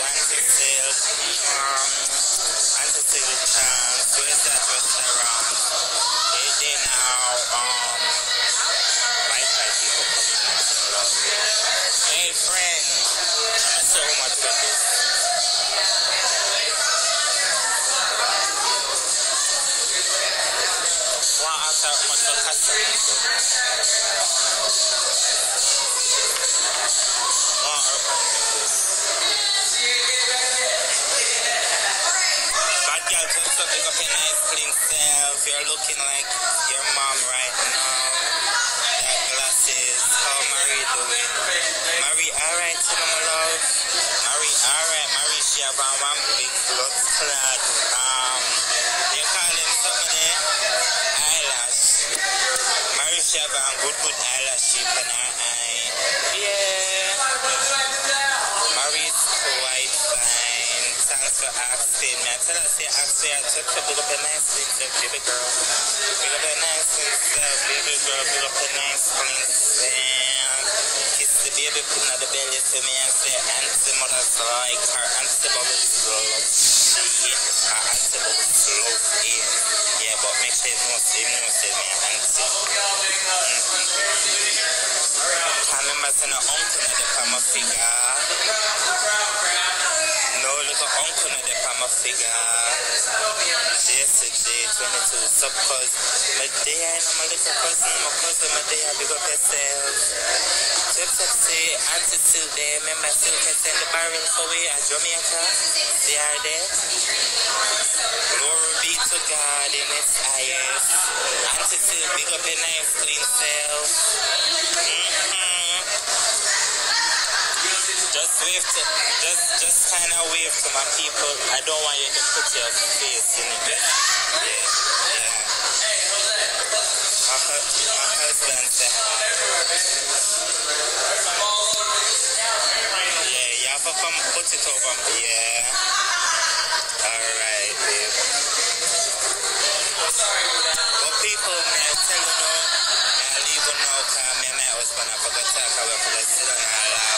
Antisil, where's that restaurant? They now, Wi-Fi people come. Hey friend, I'm so much for this. Wow, I thought much for customers. Wow, bad girl, just so pick up your nice clean self. You're looking like your mom right now. That glasses. How Marie doing? Marie, alright, you know my love. Marie, alright. Marie, she have one big blood clot. You call him something eyelash. Marie, she have a good eyelash shape in her eye. Yeah. Marie's quite fine. Thanks for asking me. I tell her, say, ask her, just to pick up a nice clean self, baby girl. Pick up a nice clean self, baby girl. Pick up a nice clean self. Kiss the baby, put on the belly to me and say, Auntie Mother's like her Auntie Bubbles love she. Her Auntie Bubbles love him. Yeah, but make sure you know, say me Auntie. Can't remember saying an uncle in the palm of figure. No little uncle in the palm of figure. J22 sub cause my day I know my little cousin, my cousin, my day I big up yourself. Just say Auntie still there, remember still can send the barrel for we at Jamaica. They are there. Glory be to God in His highest. Auntie still big up your nice clean self. Just wave to, just kind of wave to my people. I don't want you to put your face in it. Yeah. My husband said, yeah, you have to come put it over. Yeah. Alright, babe. But people, may I tell you now, may I leave you now, because me and my husband, I forgot to talk about the sit on our life.